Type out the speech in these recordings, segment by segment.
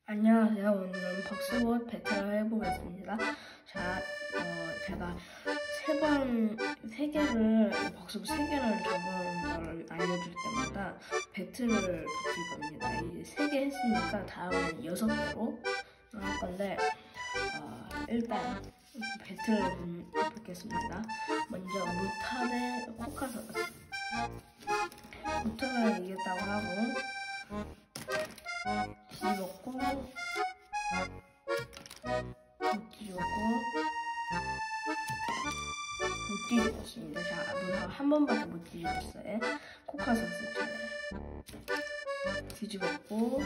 안녕하세요. 오늘은 벅스봇 배틀을 해보겠습니다. 자, 제가 벅스봇 3개를 적은 걸 알려줄 때마다 배틀을 붙일 겁니다. 이제 3개 했으니까 다음은 6개로 할 건데, 일단 배틀을 붙겠습니다. 먼저 무타 대 코카사스. 무타가 이겼다고 하고, 뒤집었고 못 뒤집었습니다. 자, 무타가 한 번밖에 못 뒤집었어요. 코카사스 차례. 뒤집었고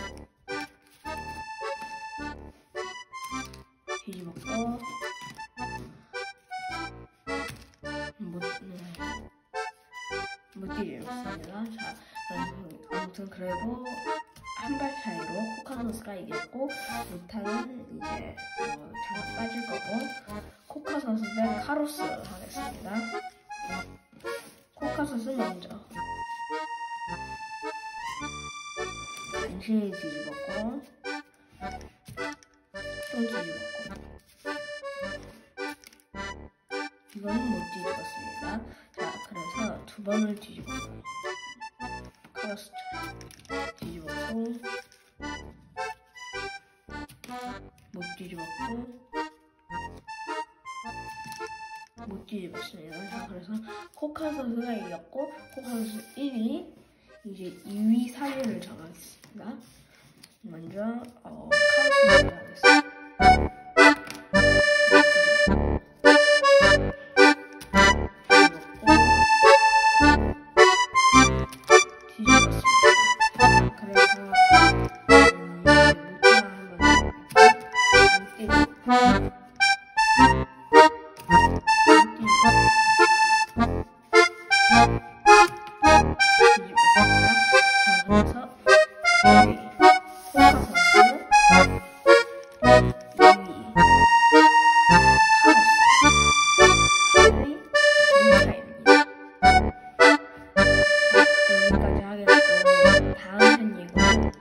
못 뒤집었습니다. 자, 아무튼 그래도 한 발 차이로 코카사스가 이겼고, 무타는 이제 장갑 빠질 거고, 코카사스 대 카로스 하겠습니다. 코카사스 먼저 간신히 뒤집었고 또 뒤집었고, 이거는 못 뒤집었습니다. 자, 그래서 두 번을 뒤집었어요. 카로스처럼 뒤집었고 못 뒤집었고 못 뒤집었습니다. 자, 그래서 코카사스가 이겼고, 코카사스 1위, 이제 2위, 3위를 정하겠습니다. 먼저 카로스 하겠습니다. 여기까지 하겠고, 다음 편 예고는